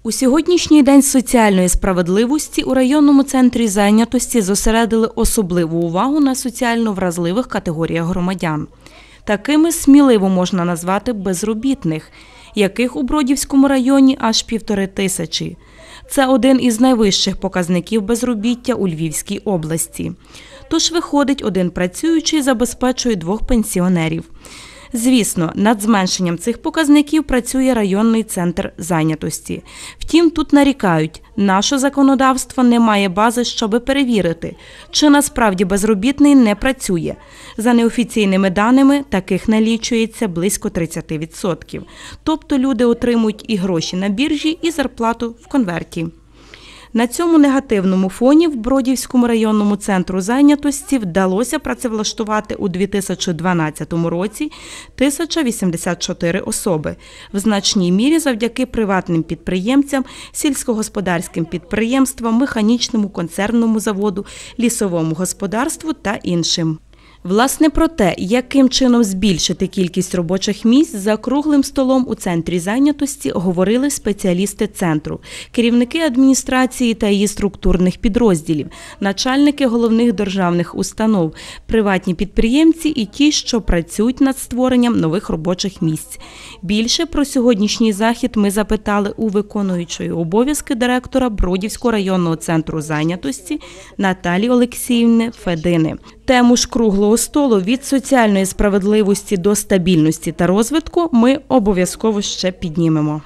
У сьогоднішній день соціальної справедливості у районному центрі зайнятості зосередили особливу увагу на соціально вразливих категоріях громадян. Такими сміливо можна назвати безробітних, яких у Бродівському районі аж 1500. Це один із найвищих показників безробіття у Львівській області. Тож виходить, один працюючий забезпечує двох пенсіонерів. Звісно, над зменшенням цих показників працює районний центр зайнятості. Втім, тут нарікають, наше законодавство не має бази, щоби перевірити, чи насправді безробітний не працює. За неофіційними даними, таких налічується близько 30%. Тобто люди отримують і гроші на біржі, і зарплату в конверті. На цьому негативному фоні в Бродівському районному центру зайнятості вдалося працевлаштувати у 2012 році 1084 особи, в значній мірі завдяки приватним підприємцям, сільськогосподарським підприємствам, механічному концернному заводу, лісовому господарству та іншим. Власне, про те, яким чином збільшити кількість робочих місць, за круглим столом у центрі зайнятості говорили спеціалісти центру, керівники адміністрації та її структурних підрозділів, начальники головних державних установ, приватні підприємці і ті, що працюють над створенням нових робочих місць. Більше про сьогоднішній захід ми запитали у виконуючої обов'язки директора Бродівського районного центру зайнятості Наталії Олексіївни Федини. Тему ж круглого столу від соціальної справедливості до стабільності та розвитку ми обов'язково ще піднімемо.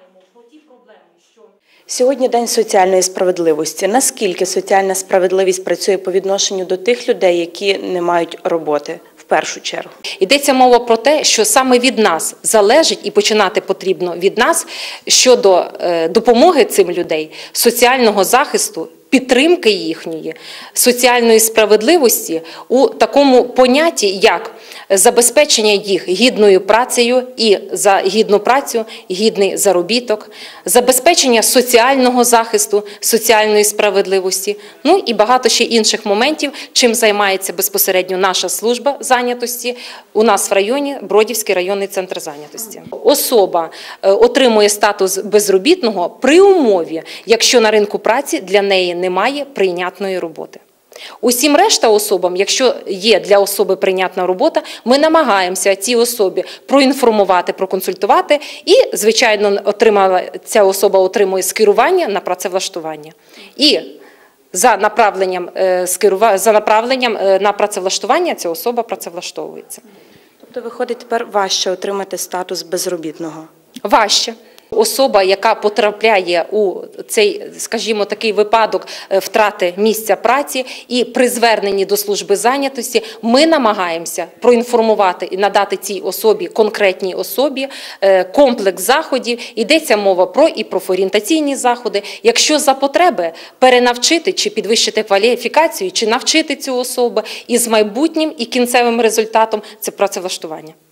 Сьогодні День соціальної справедливості. Наскільки соціальна справедливість працює по відношенню до тих людей, які не мають роботи? В першу чергу. Йдеться мова про те, що саме від нас залежить і починати потрібно від нас щодо допомоги цим людей, соціального захисту, підтримки їхньої, соціальної справедливості у такому понятті, як забезпечення їх гідною працею і за гідну працю, гідний заробіток, забезпечення соціального захисту, соціальної справедливості, ну і багато ще інших моментів, чим займається безпосередньо наша служба зайнятості у нас в районі, Бродівський районний центр зайнятості. Особа отримує статус безробітного при умові, якщо на ринку праці для неї немає прийнятної роботи. Усім решта особам, якщо є для особи прийнятна робота, ми намагаємося цій особі проінформувати, проконсультувати і, звичайно, ця особа отримує скерування на працевлаштування. І за направленням на працевлаштування ця особа працевлаштовується. Тобто, виходить, тепер важче отримати статус безробітного? Важче. Особа, яка потрапляє у цей, скажімо, такий випадок втрати місця праці і при зверненні до служби зайнятості, ми намагаємося проінформувати і надати цій особі, конкретній особі, комплекс заходів. Йдеться мова про і профорієнтаційні заходи. Якщо за потреби перенавчити чи підвищити кваліфікацію, чи навчити цю особу із майбутнім і кінцевим результатом – це працевлаштування.